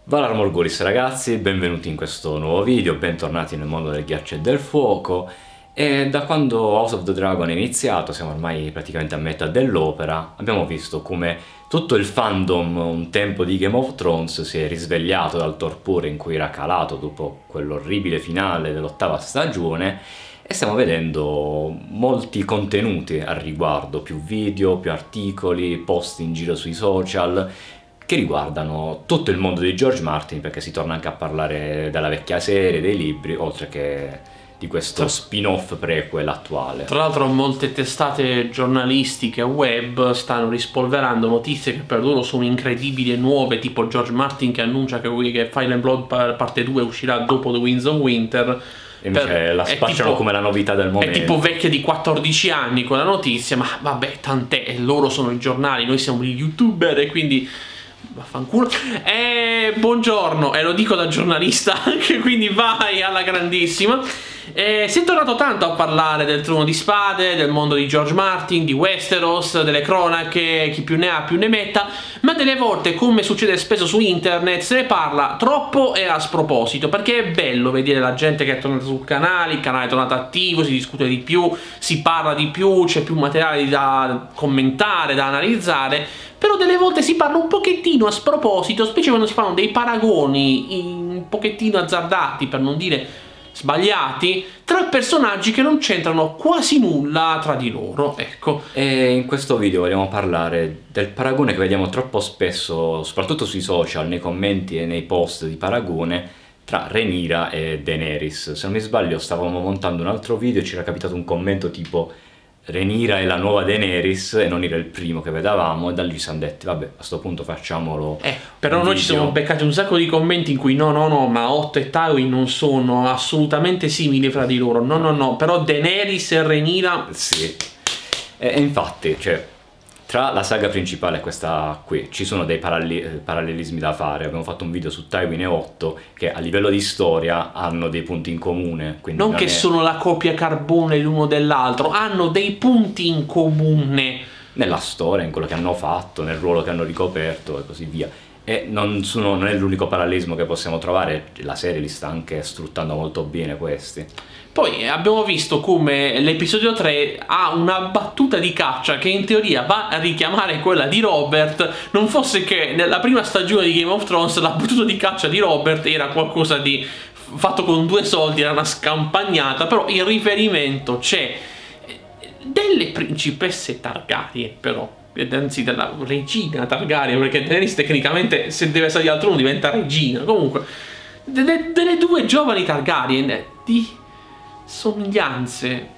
Valar Morghulis ragazzi, benvenuti in questo nuovo video, bentornati nel mondo del ghiaccio e del fuoco. E da quando House of the Dragon è iniziato, siamo ormai praticamente a metà dell'opera, abbiamo visto come tutto il fandom un tempo di Game of Thrones si è risvegliato dal torpore in cui era calato dopo quell'orribile finale dell'ottava stagione e stiamo vedendo molti contenuti al riguardo, più video, più articoli, post in giro sui social che riguardano tutto il mondo di George Martin, perché si torna anche a parlare della vecchia serie, dei libri, oltre che di questo spin-off prequel attuale. Tra l'altro molte testate giornalistiche web stanno rispolverando notizie che per loro sono incredibili e nuove, tipo George Martin che annuncia che Fire and Blood parte 2 uscirà dopo The Winds of Winter. E invece la spacciano come la novità del momento. È tipo vecchia di 14 anni quella notizia, ma vabbè, tant'è, loro sono i giornali, noi siamo gli youtuber e quindi vaffanculo. Buongiorno, e lo dico da giornalista anche, quindi vai alla grandissima. Si è tornato tanto a parlare del Trono di Spade, del mondo di George Martin, di Westeros, delle cronache, chi più ne ha più ne metta, ma delle volte, come succede spesso su internet, se ne parla troppo e a sproposito, perché è bello vedere la gente che è tornata sul canale, il canale è tornato attivo, si discute di più, si parla di più, c'è più materiale da commentare, da analizzare. Però delle volte si parla un pochettino a sproposito, specie quando si fanno dei paragoni un pochettino azzardati, per non dire sbagliati, tra personaggi che non c'entrano quasi nulla tra di loro, ecco. E in questo video vogliamo parlare del paragone che vediamo troppo spesso, soprattutto sui social, nei commenti e nei post di paragone, tra Rhaenyra e Daenerys. Se non mi sbaglio stavamo montando un altro video e ci era capitato un commento tipo Rhaenyra è la nuova Daenerys e non era il primo che vedevamo, e da lì ci siamo detti vabbè, a sto punto facciamolo. Però noi ci siamo beccati un sacco di commenti in cui no, ma Otto e Tywin non sono assolutamente simili fra di loro, no, però Daenerys e Rhaenyra sì. E infatti, cioè, tra la saga principale e questa qui ci sono dei parallelismi da fare. Abbiamo fatto un video su Tywin e Otto che a livello di storia hanno dei punti in comune, quindi non che sono la copia carbone l'uno dell'altro, hanno dei punti in comune nella storia, in quello che hanno fatto, nel ruolo che hanno ricoperto e così via. E non è l'unico parallelismo che possiamo trovare, la serie li sta anche sfruttando molto bene questi. Poi abbiamo visto come l'episodio 3 ha una battuta di caccia che in teoria va a richiamare quella di Robert, non fosse che nella prima stagione di Game of Thrones la battuta di caccia di Robert era qualcosa di fatto con 2 soldi, era una scampagnata, però il riferimento c'è delle principesse Targaryen, però anzi della regina Targaryen, perché Daenerys tecnicamente se deve salire al trono diventa regina, comunque delle 2 giovani Targaryen di somiglianze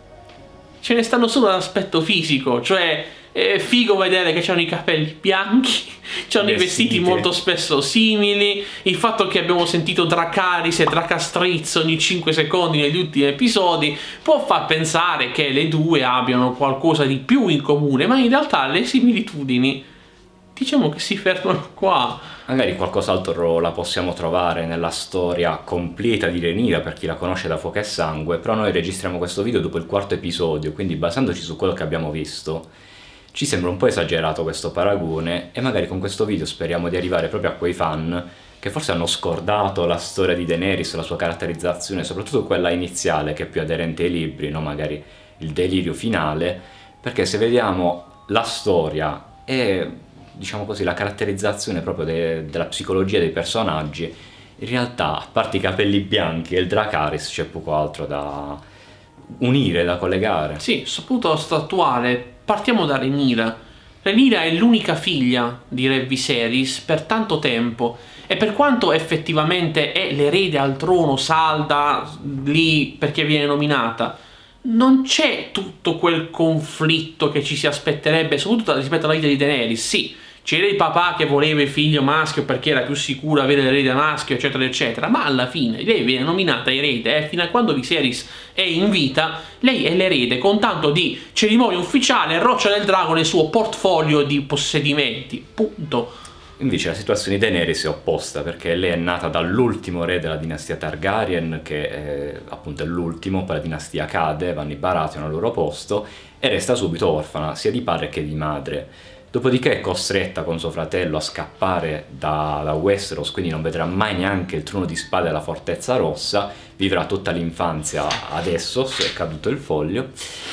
ce ne stanno solo dall'aspetto fisico, cioè è figo vedere che hanno i capelli bianchi, hanno i vestiti molto spesso simili, il fatto che abbiamo sentito Dracarys e Dracastrizz ogni 5 secondi negli ultimi episodi può far pensare che le due abbiano qualcosa di più in comune, ma in realtà le similitudini diciamo che si fermano qua. Magari qualcos'altro la possiamo trovare nella storia completa di Rhaenyra per chi la conosce da Fuoco e Sangue, però noi registriamo questo video dopo il 4º episodio, quindi basandoci su quello che abbiamo visto ci sembra un po' esagerato questo paragone, e magari con questo video speriamo di arrivare proprio a quei fan che forse hanno scordato la storia di Daenerys, la sua caratterizzazione, soprattutto quella iniziale che è più aderente ai libri, no? Magari il delirio finale, perché se vediamo la storia e diciamo così la caratterizzazione proprio della psicologia dei personaggi, in realtà a parte i capelli bianchi e il Dracarys c'è poco altro da unire, da collegare. Sì, soprattutto allo stato attuale. Partiamo da Rhaenyra. Rhaenyra è l'unica figlia di Re Viserys per tanto tempo, e per quanto effettivamente è l'erede al trono salda lì perché viene nominata, non c'è tutto quel conflitto che ci si aspetterebbe, soprattutto rispetto alla vita di Daenerys. Sì, c'era il papà che voleva il figlio maschio perché era più sicuro avere l'erede maschio, eccetera eccetera, ma alla fine lei viene nominata erede e fino a quando Viserys è in vita lei è l'erede, con tanto di cerimonia ufficiale, roccia del drago nel suo portfolio di possedimenti, punto. Invece la situazione di Daenerys è opposta, perché lei è nata dall'ultimo re della dinastia Targaryen, che è appunto l'ultimo, poi la dinastia cade, vanno i Baratheon al loro posto e resta subito orfana sia di padre che di madre. Dopodiché è costretta con suo fratello a scappare da Westeros, quindi non vedrà mai neanche il trono di spade della Fortezza Rossa, vivrà tutta l'infanzia ad Essos, è caduto il foglio,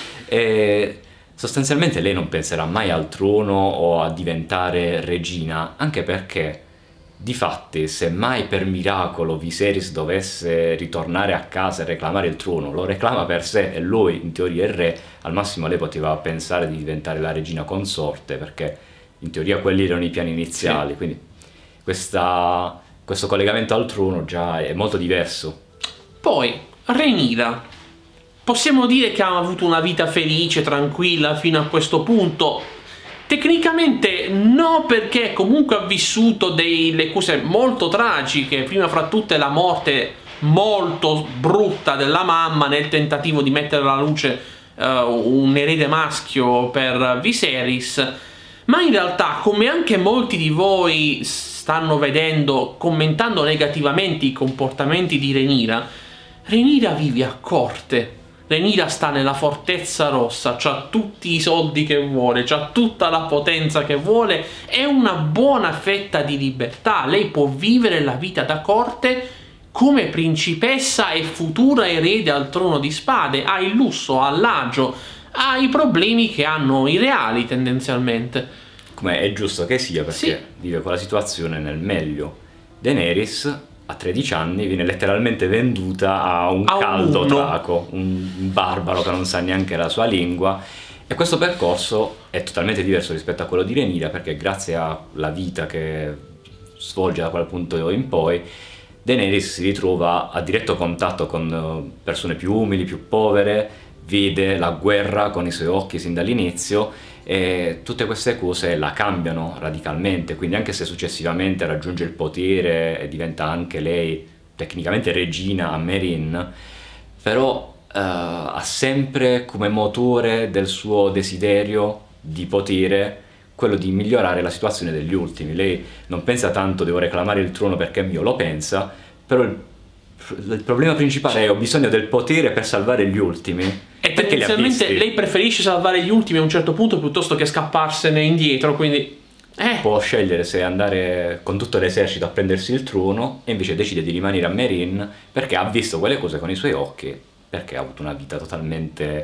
e sostanzialmente lei non penserà mai al trono o a diventare regina, anche perché difatti se mai per miracolo Viserys dovesse ritornare a casa e reclamare il trono, lo reclama per sé e lui in teoria è il re, al massimo lei poteva pensare di diventare la regina consorte, perché in teoria quelli erano i piani iniziali, quindi questo collegamento al trono già è molto diverso. Poi, Rhaenyra. Possiamo dire che ha avuto una vita felice, tranquilla fino a questo punto? Tecnicamente no, perché comunque ha vissuto delle cose molto tragiche, prima fra tutte la morte molto brutta della mamma nel tentativo di mettere alla luce un erede maschio per Viserys, ma in realtà, come anche molti di voi stanno vedendo commentando negativamente i comportamenti di Rhaenyra, Rhaenyra vive a corte. Rhaenyra sta nella Fortezza Rossa, c'ha tutti i soldi che vuole, c'ha tutta la potenza che vuole, è una buona fetta di libertà. Lei può vivere la vita da corte come principessa e futura erede al trono di spade, ha il lusso, ha l'agio, ha i problemi che hanno i reali tendenzialmente. Come è giusto che sia, perché vive quella situazione nel meglio. Daenerys a 13 anni viene letteralmente venduta a un caldo draco, un barbaro che non sa neanche la sua lingua, e questo percorso è totalmente diverso rispetto a quello di Rhaenyra, perché grazie alla vita che svolge da quel punto in poi Daenerys si ritrova a diretto contatto con persone più umili, più povere, vede la guerra con i suoi occhi sin dall'inizio, e tutte queste cose la cambiano radicalmente, quindi anche se successivamente raggiunge il potere e diventa anche lei tecnicamente regina a Meereen, però ha sempre come motore del suo desiderio di potere quello di migliorare la situazione degli ultimi. Lei non pensa tanto devo reclamare il trono perché è mio, lo pensa, però il problema principale è ho bisogno del potere per salvare gli ultimi. E tendenzialmente lei preferisce salvare gli ultimi a un certo punto piuttosto che scapparsene indietro, quindi può scegliere se andare con tutto l'esercito a prendersi il trono, e invece decide di rimanere a Meereen perché ha visto quelle cose con i suoi occhi, perché ha avuto una vita totalmente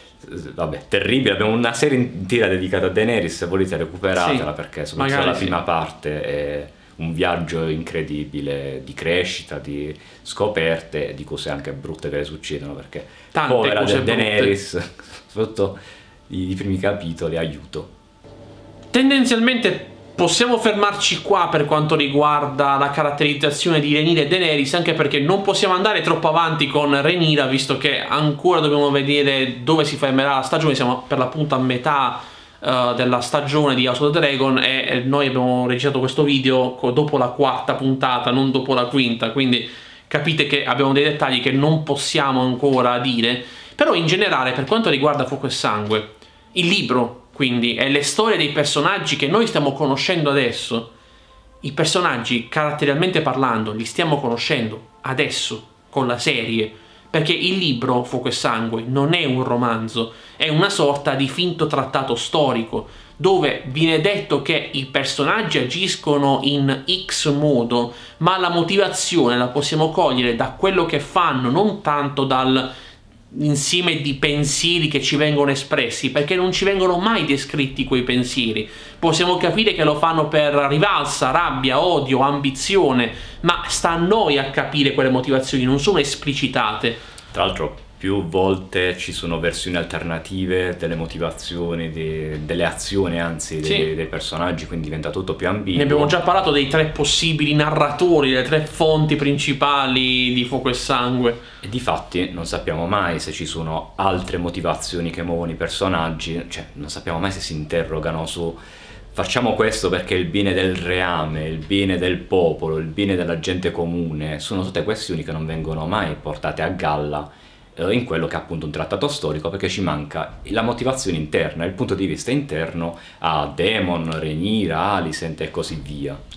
terribile. Abbiamo una serie intera dedicata a Daenerys, se volete recuperatela, perché soprattutto la prima parte è un viaggio incredibile di crescita, di scoperte e di cose anche brutte che le succedono, perché tante povera cose Daenerys, soprattutto i primi capitoli, aiuto. Tendenzialmente possiamo fermarci qua per quanto riguarda la caratterizzazione di Rhaenyra e Daenerys, anche perché non possiamo andare troppo avanti con Rhaenyra, visto che ancora dobbiamo vedere dove si fermerà la stagione. Siamo per l'appunto a metà della stagione di House of the Dragon e noi abbiamo registrato questo video dopo la quarta puntata, non dopo la quinta, quindi capite che abbiamo dei dettagli che non possiamo ancora dire. Però in generale, per quanto riguarda Fuoco e Sangue, il libro quindi e le storie dei personaggi che noi stiamo conoscendo adesso, i personaggi caratterialmente parlando li stiamo conoscendo adesso con la serie, perché il libro Fuoco e Sangue non è un romanzo, è una sorta di finto trattato storico dove viene detto che i personaggi agiscono in X modo, ma la motivazione la possiamo cogliere da quello che fanno, non tanto dall'insieme di pensieri che ci vengono espressi, perché non ci vengono mai descritti quei pensieri. Possiamo capire che lo fanno per rivalsa, rabbia, odio, ambizione, ma sta a noi a capire quelle motivazioni, non sono esplicitate. Tra l'altro più volte ci sono versioni alternative delle motivazioni, delle azioni anzi dei personaggi, quindi diventa tutto più ambiguo. Ne abbiamo già parlato dei 3 possibili narratori, delle 3 fonti principali di Fuoco e Sangue. E difatti non sappiamo mai se ci sono altre motivazioni che muovono i personaggi, cioè non sappiamo mai se si interrogano su facciamo questo perché è il bene del reame, il bene del popolo, il bene della gente comune. Sono tutte questioni che non vengono mai portate a galla in quello che è appunto un trattato storico, perché ci manca la motivazione interna, il punto di vista interno a Daemon, Rhaenyra, Alicent e così via.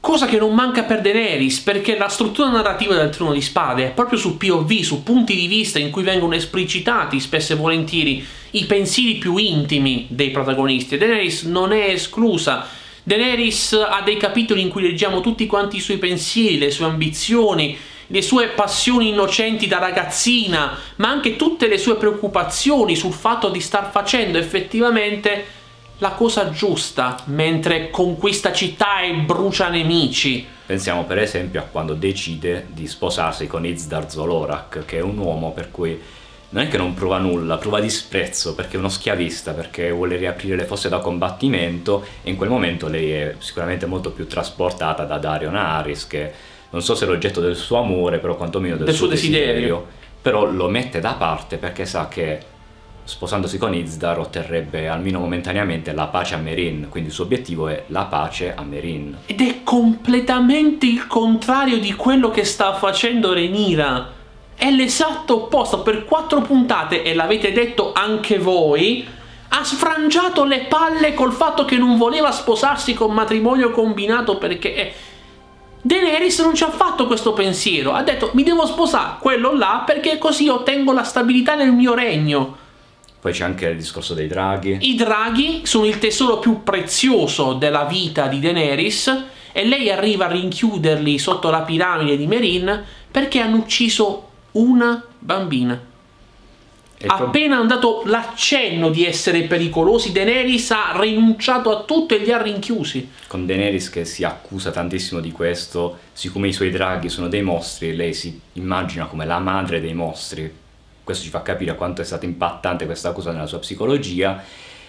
Cosa che non manca per Daenerys, perché la struttura narrativa del Trono di Spade è proprio su POV, su punti di vista in cui vengono esplicitati spesso e volentieri i pensieri più intimi dei protagonisti. E Daenerys non è esclusa. Daenerys ha dei capitoli in cui leggiamo tutti quanti i suoi pensieri, le sue ambizioni, le sue passioni innocenti da ragazzina, ma anche tutte le sue preoccupazioni sul fatto di star facendo effettivamente la cosa giusta mentre conquista città e brucia nemici. Pensiamo per esempio a quando decide di sposarsi con Izdar Zolorak, che è un uomo per cui non è che non prova nulla, prova disprezzo perché è uno schiavista, perché vuole riaprire le fosse da combattimento, e in quel momento lei è sicuramente molto più trasportata da Daario Naharis, che non so se è l'oggetto del suo amore, però quantomeno del suo desiderio, però lo mette da parte perché sa che sposandosi con Izdar otterrebbe almeno momentaneamente la pace a Meereen, quindi il suo obiettivo è la pace a Meereen. Ed è completamente il contrario di quello che sta facendo Rhaenyra. È l'esatto opposto. Per 4 puntate, e l'avete detto anche voi, ha sfrangiato le palle col fatto che non voleva sposarsi con matrimonio combinato, perché Daenerys non ci ha fatto questo pensiero. Ha detto: mi devo sposare quello là perché così ottengo la stabilità nel mio regno. Poi c'è anche il discorso dei draghi. I draghi sono il tesoro più prezioso della vita di Daenerys, e lei arriva a rinchiuderli sotto la piramide di Meereen perché hanno ucciso una bambina. Appena hanno dato l'accenno di essere pericolosi, Daenerys ha rinunciato a tutto e li ha rinchiusi. Con Daenerys che si accusa tantissimo di questo, siccome i suoi draghi sono dei mostri, lei si immagina come la madre dei mostri. Questo ci fa capire quanto è stata impattante questa accusa nella sua psicologia.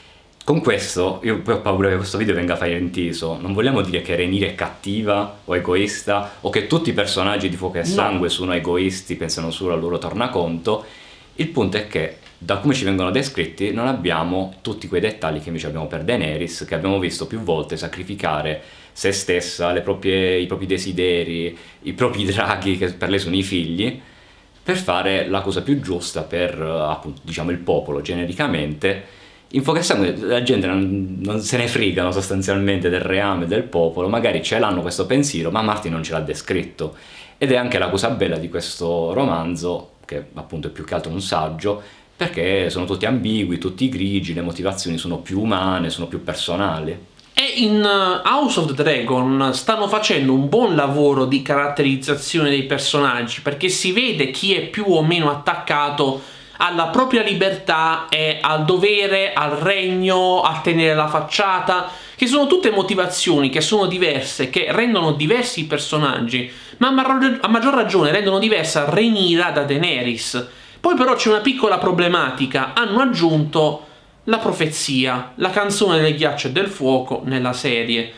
Con questo, io poi ho paura che questo video venga frainteso. Non vogliamo dire che Rhaenyra è cattiva o egoista, o che tutti i personaggi di Fuoco e Sangue sono egoisti, pensano solo al loro tornaconto. Il punto è che, da come ci vengono descritti, non abbiamo tutti quei dettagli che invece abbiamo per Daenerys, che abbiamo visto più volte sacrificare se stessa, i propri desideri, i propri draghi, che per lei sono i figli, per fare la cosa più giusta per, appunto, diciamo, il popolo genericamente. In Fuoco e Sangue la gente non se ne frigano sostanzialmente del reame del popolo, magari ce l'hanno questo pensiero, ma Martin non ce l'ha descritto. Ed è anche la cosa bella di questo romanzo, che appunto è più che altro un saggio, perché sono tutti ambigui, tutti grigi, le motivazioni sono più umane, sono più personali. E in House of the Dragon stanno facendo un buon lavoro di caratterizzazione dei personaggi, perché si vede chi è più o meno attaccato alla propria libertà e al dovere, al regno, a tenere la facciata, che sono tutte motivazioni che sono diverse, che rendono diversi i personaggi, ma a maggior ragione rendono diversa Rhaenyra da Daenerys. Poi però c'è una piccola problematica: hanno aggiunto la profezia, la canzone del ghiaccio e del fuoco nella serie,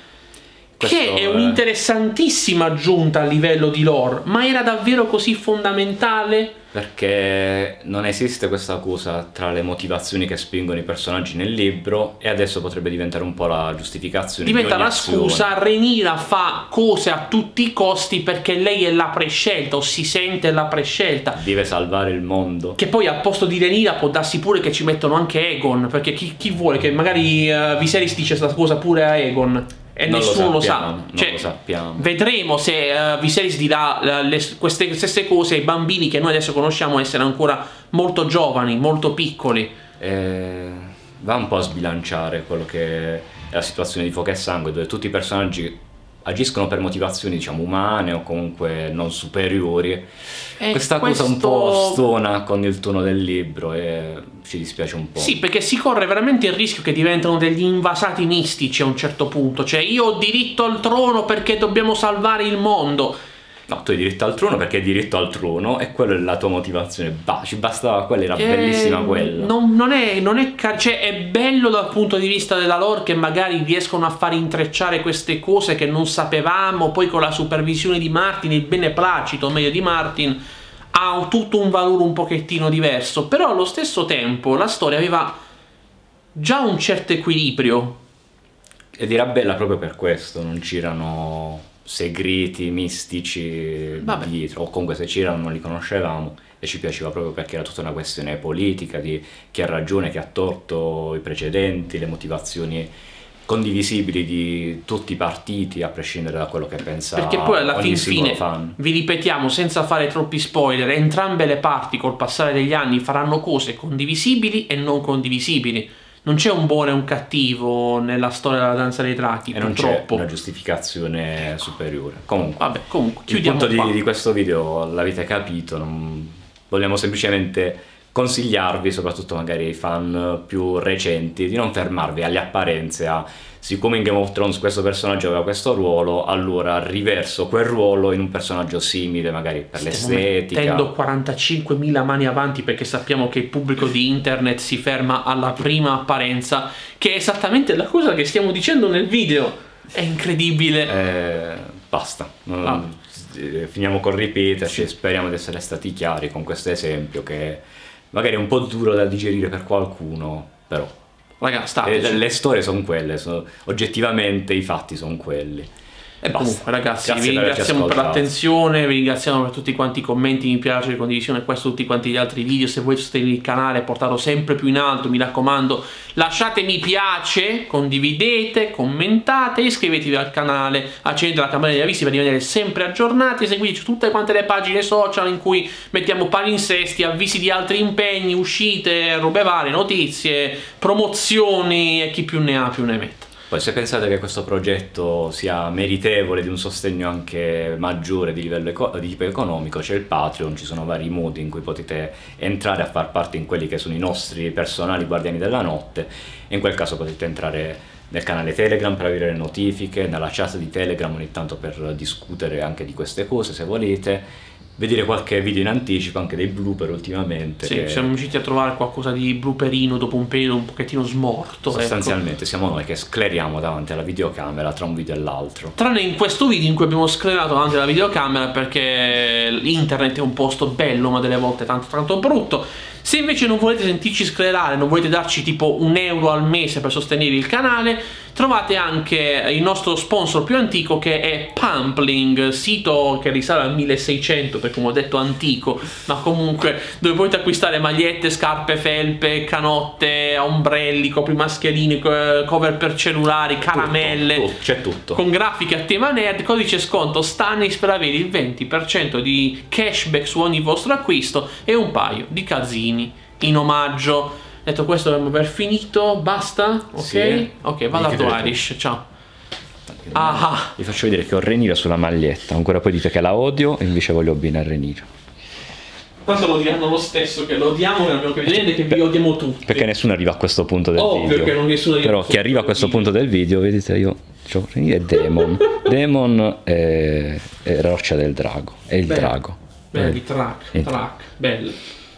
che è un'interessantissima aggiunta a livello di lore, ma era davvero così fondamentale? Perché non esiste questa cosa tra le motivazioni che spingono i personaggi nel libro e adesso potrebbe diventare un po' la giustificazione. Diventa la scusa. Rhaenyra fa cose a tutti i costi perché lei è la prescelta, o si sente la prescelta. Deve salvare il mondo. Che poi al posto di Rhaenyra può darsi pure che ci mettono anche Aegon, perché chi vuole che magari Viserys dice questa cosa pure a Aegon? E non nessuno lo sa. Non lo sappiamo. Vedremo se Viserys dirà queste stesse cose ai bambini che noi adesso conosciamo essere ancora molto giovani, molto piccoli. Va un po' a sbilanciare quello che è la situazione di Fuoco e Sangue, dove tutti i personaggi agiscono per motivazioni, diciamo, umane o comunque non superiori. Questa cosa un po' stona con il tono del libro e ci dispiace un po'. Sì, perché si corre veramente il rischio che diventano degli invasati mistici a un certo punto. Cioè, io ho diritto al trono perché dobbiamo salvare il mondo. No, tu hai diritto al trono perché hai diritto al trono e quella è la tua motivazione. Ci bastava quella, era bellissima quella. Cioè, è bello dal punto di vista della lore che magari riescono a far intrecciare queste cose che non sapevamo, poi con la supervisione di Martin, il beneplacito meglio di Martin, ha tutto un valore un pochettino diverso. Però allo stesso tempo la storia aveva già un certo equilibrio. Ed era bella proprio per questo, non c'erano segreti mistici dietro, o comunque se c'erano non li conoscevamo, e ci piaceva proprio perché era tutta una questione politica di chi ha ragione, chi ha torto, i precedenti, le motivazioni condivisibili di tutti i partiti, a prescindere da quello che pensa perché poi alla ogni fine fan. vi ripetiamo senza fare troppi spoiler, entrambe le parti col passare degli anni faranno cose condivisibili e non condivisibili. Non c'è un buono e un cattivo nella storia della danza dei draghi, e non purtroppo. c'è una giustificazione superiore. Comunque, vabbè, comunque il chiudiamo punto qua. di questo video l'avete capito, vogliamo semplicemente consigliarvi, soprattutto magari ai fan più recenti, di non fermarvi alle apparenze, siccome in Game of Thrones questo personaggio aveva questo ruolo, allora riverso quel ruolo in un personaggio simile, magari per l'estetica. Tendo 45.000 mani avanti, perché sappiamo che il pubblico di internet si ferma alla prima apparenza, che è esattamente la cosa che stiamo dicendo nel video. È incredibile. Basta. Finiamo col ripeterci, speriamo di essere stati chiari con questo esempio, che magari è un po' duro da digerire per qualcuno, però Raga, le storie sono quelle, oggettivamente i fatti sono quelli. E basta. Comunque ragazzi, Grazie vi per averci ringraziamo per ascoltato. l'attenzione, vi ringraziamo per tutti quanti i commenti, mi piace, condivisione, questo e tutti quanti gli altri video. Se volete sostenere il canale, portarlo sempre più in alto, mi raccomando, lasciate mi piace, condividete, commentate, iscrivetevi al canale, accendete la campanella degli avvisi per rimanere sempre aggiornati, seguiteci su tutte quante le pagine social in cui mettiamo palinsesti, avvisi di altri impegni, uscite, robe varie, notizie, promozioni e chi più ne ha più ne metta. Poi se pensate che questo progetto sia meritevole di un sostegno anche maggiore di livello di tipo economico, c'è il Patreon, ci sono vari modi in cui potete entrare a far parte in quelli che sono i nostri personali guardiani della notte, e in quel caso potete entrare nel canale Telegram per avere le notifiche, nella chat di Telegram ogni tanto per discutere anche di queste cose se volete, vedere qualche video in anticipo, anche dei blooper ultimamente. Sì, siamo riusciti a trovare qualcosa di blooperino dopo un periodo un pochettino smorto. Sostanzialmente siamo noi che scleriamo davanti alla videocamera tra un video e l'altro. Tranne in questo video in cui abbiamo sclerato davanti alla videocamera, perché l'internet è un posto bello ma delle volte tanto brutto. Se invece non volete sentirci sclerare, non volete darci tipo €1 al mese per sostenere il canale, trovate anche il nostro sponsor più antico, che è Pumpling, sito che risale al 1600, perché come ho detto antico, ma comunque dove potete acquistare magliette, scarpe, felpe, canotte, ombrelli, coprimascherine, cover per cellulari, caramelle, c'è tutto. Con grafiche a tema nerd, codice sconto Stanis per avere il 20% di cashback su ogni vostro acquisto e un paio di casini in omaggio. Detto questo, dovremmo aver finito. Basta? Ok? Sì. Ok, vado a Irish. Ciao. Vi faccio vedere che ho Rhaenyra sulla maglietta. Ancora poi dite che la odio e invece voglio bene a Rhaenyra. Tanto lo diranno lo stesso, che lo odiamo, che abbiamo che vedere, che vi odiamo tutti. Perché nessuno arriva a questo punto del Ovvio video. che non nessuno arriva Però chi arriva a questo punto del video, vedete, io c'ho Rhaenyra e Daemon. Daemon è Roccia del Drago. È il drago. Belli, track, bello.